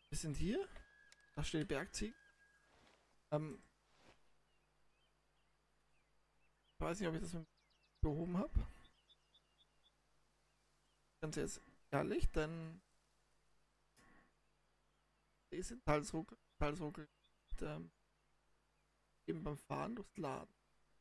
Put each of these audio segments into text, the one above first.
Wir sind hier. Da steht Bergziegen. Ich weiß nicht, ob ich das behoben habe. Ganz jetzt ehrlich, denn die sind Talsruckel eben beim Fahren durchs Laden.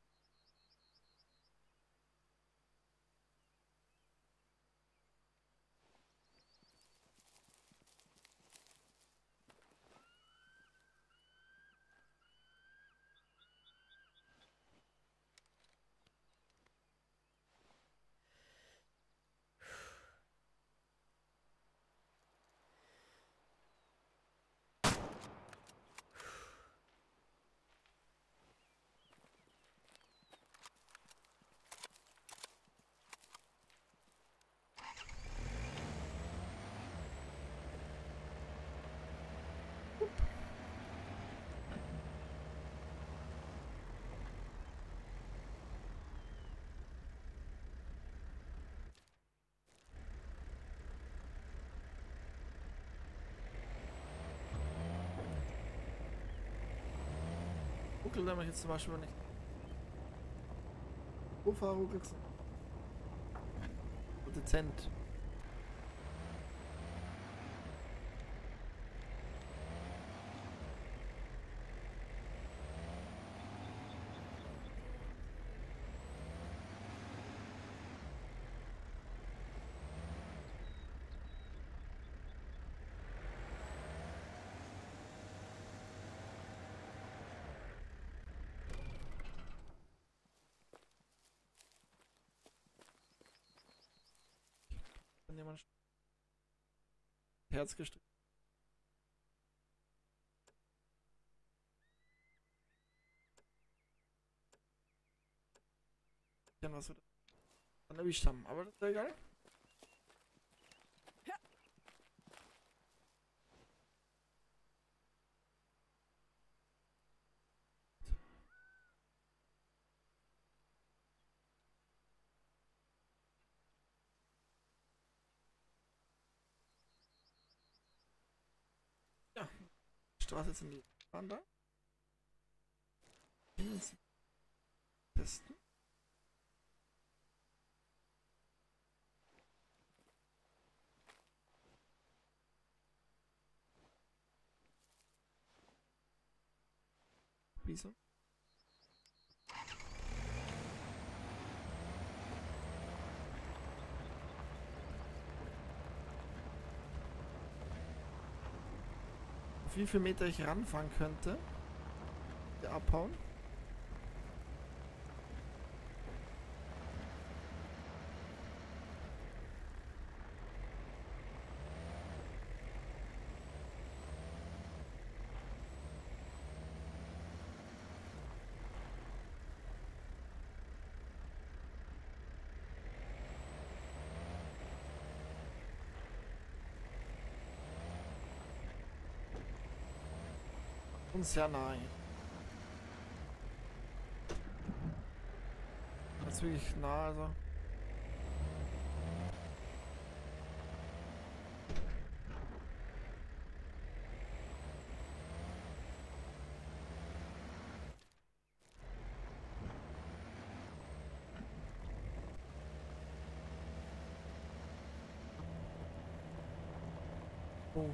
Ruckel, da mache ich jetzt zum Beispiel nicht. Ufer ruckelt so dezent. Wenn jemand Herz gestrickt. Was wir dann erwischt haben. Aber das ist ja egal. Ja, Straße jetzt in die Bahn da. Jetzt testen. Wieso? Auf wie viel Meter ich ranfahren könnte. Der abhauen. Und sehr nahe. Das ist wirklich nah, also. Oh.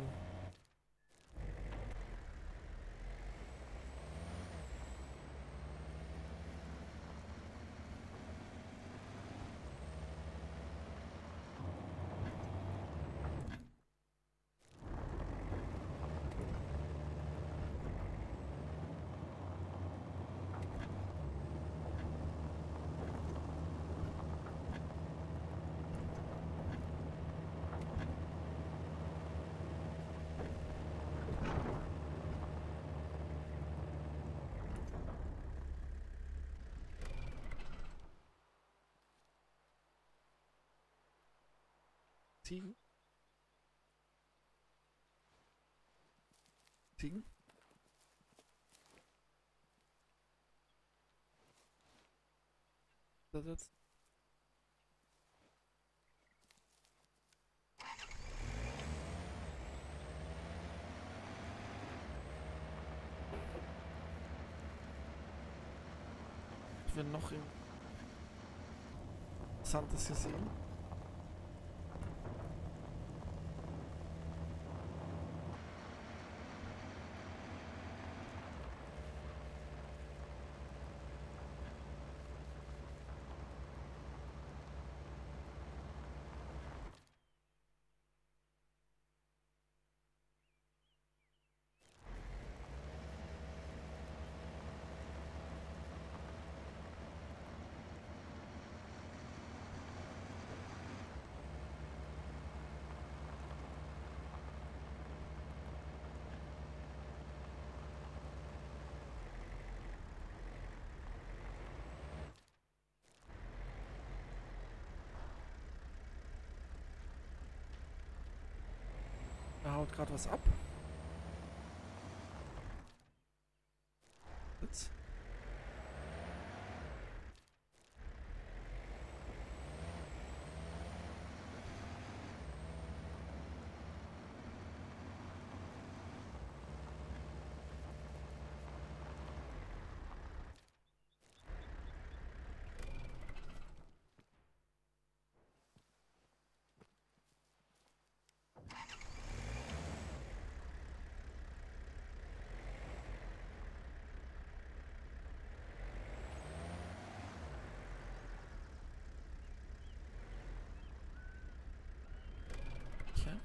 Ziegen? Ziegen? Das jetzt? wir noch Interessantes gesehen? Da haut gerade was ab. Jetzt. Okay.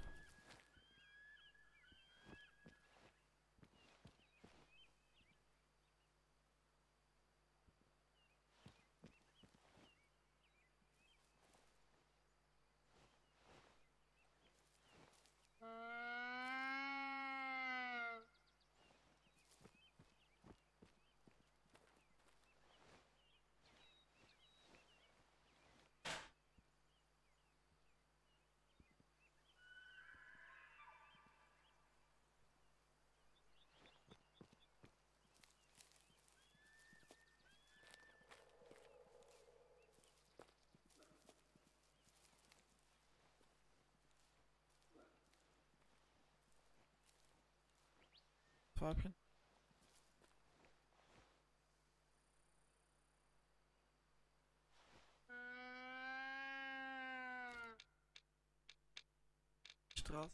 Fabian. Straße.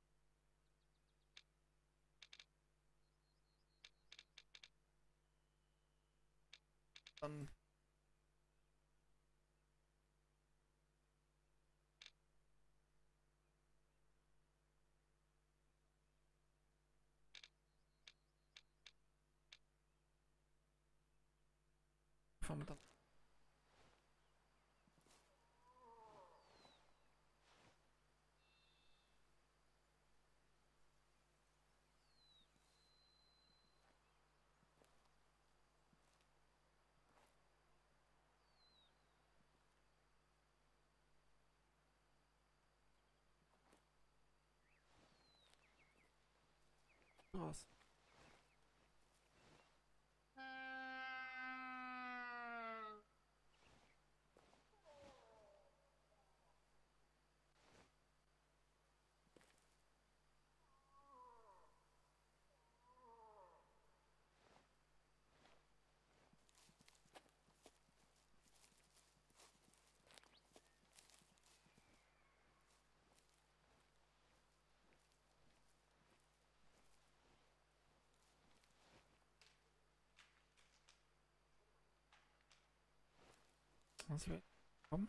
Dann fahren wir dann. Raus. Was wir kommen.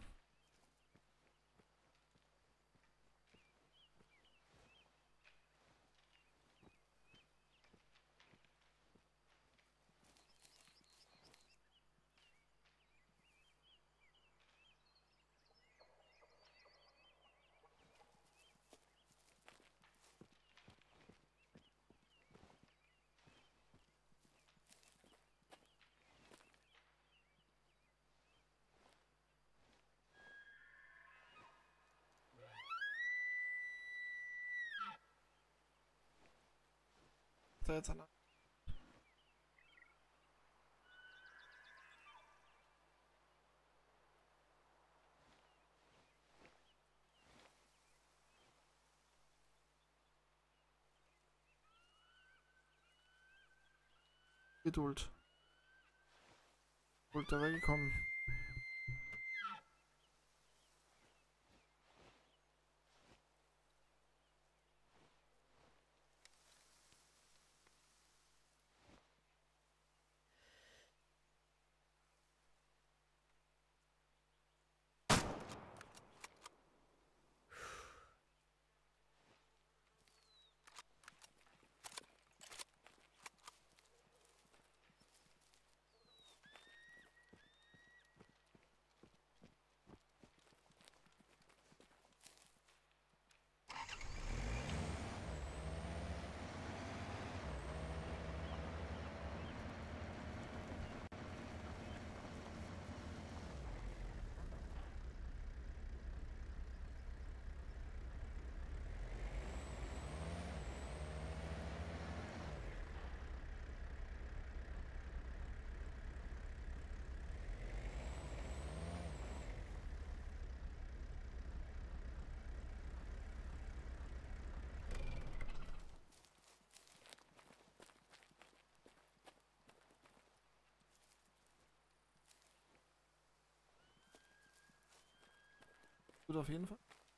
Da jetzt an. Geduld. Schulter weggekommen. Gut auf jeden Fall.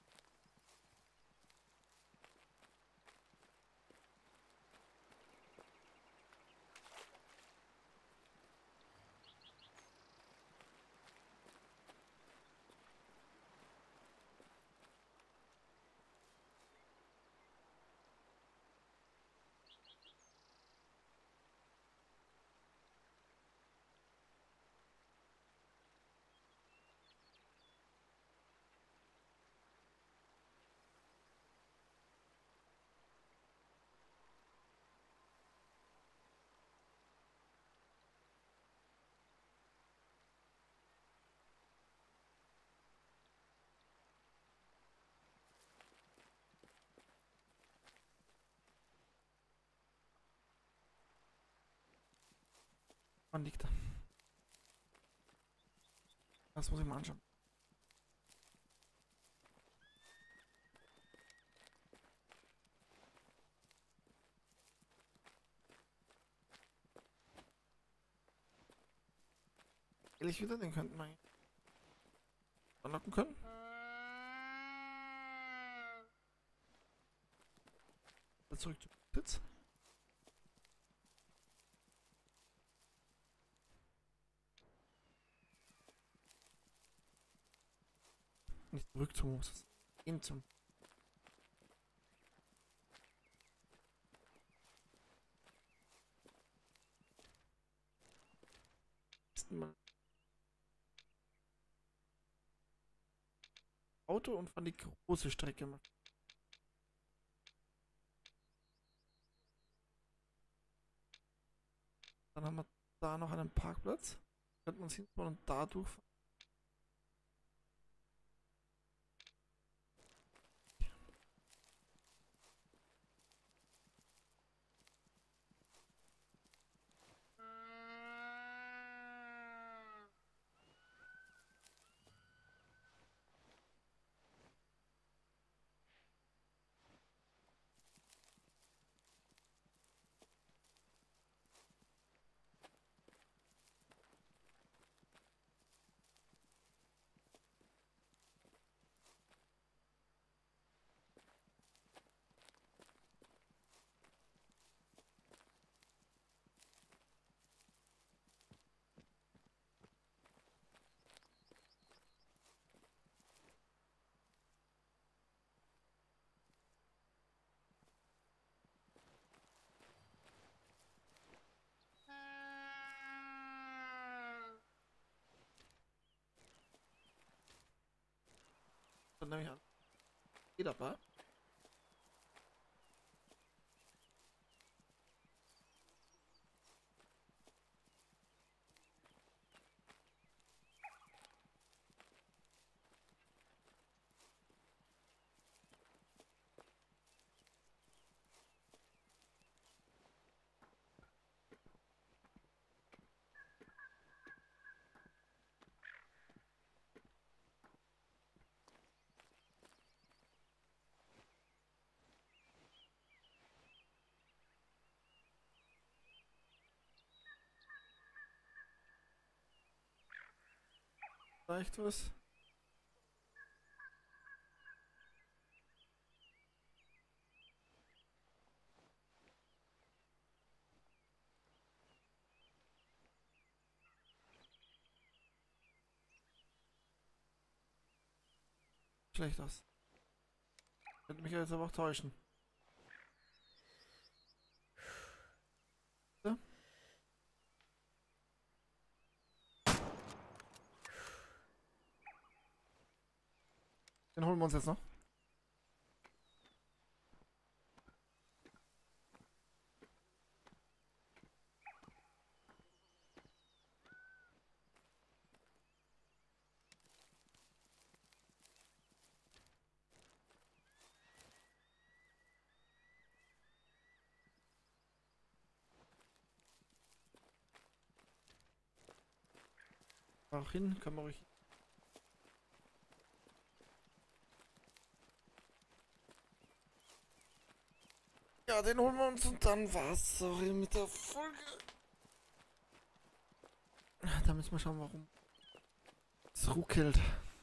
Wann liegt er? Das muss ich mal anschauen. Ehrlich wieder, den könnten wir anlocken können. Zurück zum Sitz. Nicht zurück zum Hof. Hin zum. Nächsten Mal. Auto und fahren die große Strecke machen. Dann haben wir da noch einen Parkplatz. Könnten wir uns hinfahren und da durchfahren. Dann nehme ich an. Geht aber. Vielleicht was? Schlecht aus. Könnte mich jetzt aber auch täuschen. So. Den holen wir uns jetzt noch. Auch hin, können wir ruhig. Ja, den holen wir uns und dann war's. Sorry mit der Folge. Da müssen wir schauen, warum es ruckelt.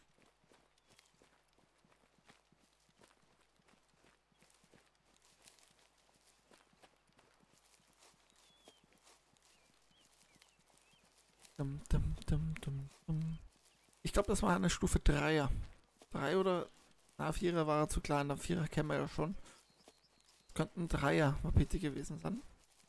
Ich glaube, das war eine Stufe 3er. 3 oder... Na, 4er war er zu klein. Der 4er kennen wir ja schon. Könnten 3er Wapiti gewesen sein.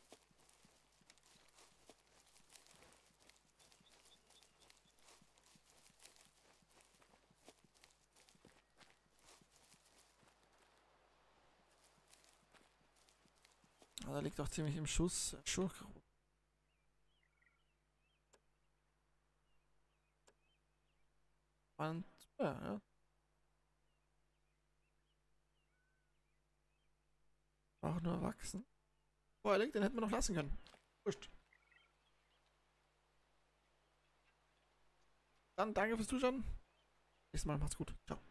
Aber der liegt auch ziemlich im Schuss. Und, ja. Auch nur wachsen. Boah, den hätten wir noch lassen können. Wurscht. Dann danke fürs Zuschauen. Nächstes Mal macht's gut. Ciao.